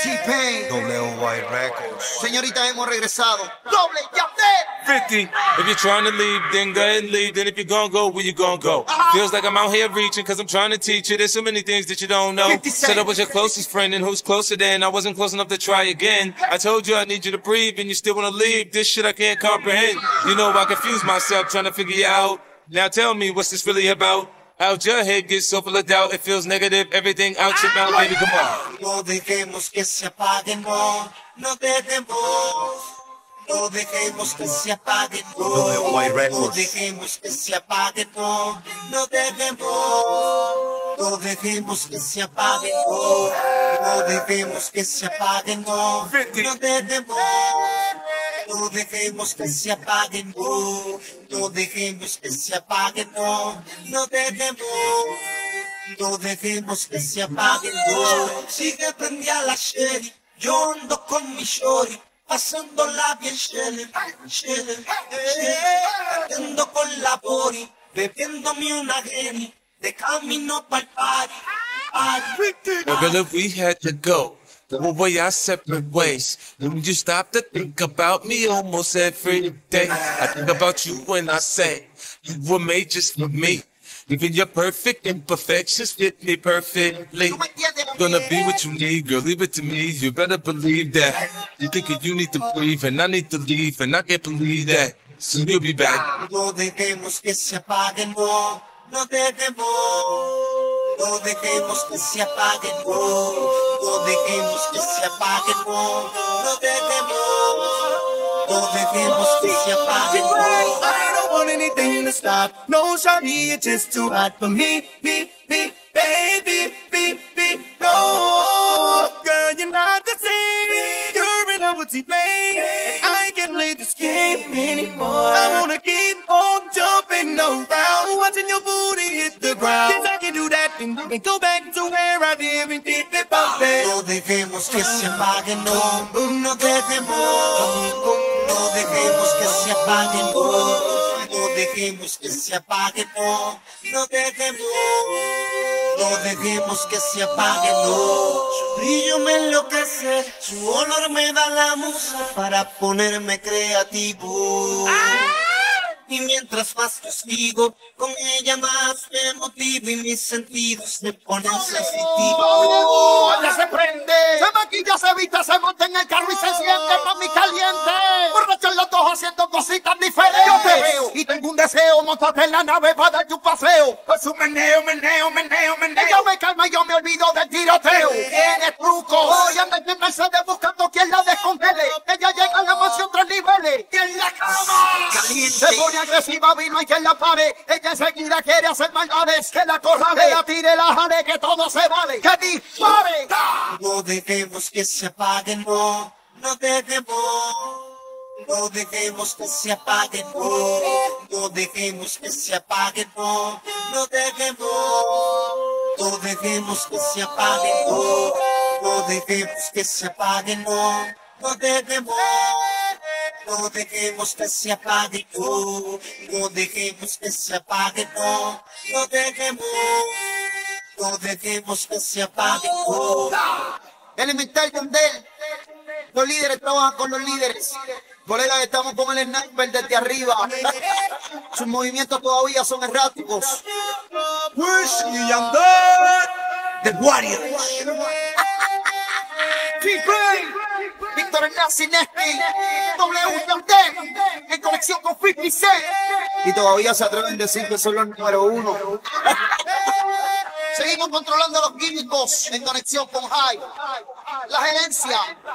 T-Pain, WY Records. señorita, hemos regresado. Doble Yandel. 50. If you're trying to leave, then go ahead and leave. Then if you're gonna go, where you gonna go? Feels like I'm out here reaching, cause I'm trying to teach you. There's so many things that you don't know. 50 Cent. Said I was your closest friend, and who's closer than? I wasn't close enough to try again. I told you I need you to breathe, and you still wanna leave. This shit I can't comprehend. You know I confuse myself trying to figure you out. Now tell me, what's this really about? How'd your head get so full of doubt? It feels negative, everything out your mouth, baby, come on. No dejemos que se apague, no, no dejemos. No dejemos que se apague, no, WY no Records. dejemos que se apague, no, no dejemos. No dejemos que se apague, no, no dejemos que se apague, no, no dejemos. No dejemos que se apague, no, no dejemos que se apague, no, no dejemos. No dejemos que se apague, no. Sigue prendida la sherry, yo ando con mi shorty, pasándola bien shelly, shelly, ando con la body, bebiéndome una Henny, de camino pa'l party, party. Well, girl, if we had to go one way our separate ways, wouldn't you stop to think about me almost every day? I think about you when I say you were made just for me. Even your perfect imperfections fit me perfectly. Gonna be what you need, girl, leave it to me. You better believe that. You think you need to breathe, and I need to leave, and I can't believe that. So you'll be back. No dejemos que se apague, no, no dejemos. No dejemos que se apague, no, no dejemos que se apague, no, no dejemos. No dejemos que se apague, no. I don't want anything to stop. No, shawty, you're just too hot for me, baby, no. Girl, you're not the same. You're in a woodsy plane. I can't play this game anymore. I wanna keep on jumping around, watching your booty hit the ground. If I can do that, then we can go back to where I live and keep it bumping. No dejemos que se apague, no, no dejemos. No dejemos que se apague, no, no dejemos que se apague, no, no dejemos. No dejemos que se apague, no. Su brillo me enloquece, su olor me da la musa para ponerme creativo. Y mientras más yo sigo, con ella más me motivo y mis sentidos se ponen sensitivos. Ella se prende, se maquilla, se viste, se monta en el carro y se siente mami caliente. Borracho en los dos haciendo cositas diferentes. Yo te veo y tengo un deseo, montarte en la nave para darte un paseo. Pues un meneo. Ella me calma y yo me olvido del tiroteo. Tiene truco, hoy anda en Mercedes buscando quien la descongele. Ella llega a la mansión 3 niveles y en la cama caliente. Se pone agresiva, vino y quien la pare. Ella enseguida quiere hacer maldades, que la corrale, la tire, la jale, que todo se vale. Que dispare. No dejemos que se apague, no, no dejemos. No dejemos que se apague, no, no dejemos que se apague, no, no dejemos. No dejemos que se apague, no, no dejemos que se apague, no, no dejemos. No dejemos que se apague, no, no dejemos que se apague, no, no dejemos. No dejemos que se apague, no. Elemental Yandel. Los líderes trabajan con los líderes. Colegas, estamos con el sniper desde arriba. Sus movimientos todavía son erráticos. Wish y Yandel, The Warriors. T-Pain, Víctor Nazi Nesty, W Yandel, en conexión con 50 Cent. Y todavía se atreven a decir que son los número 1. Seguimos controlando los químicos en conexión con High. La gerencia,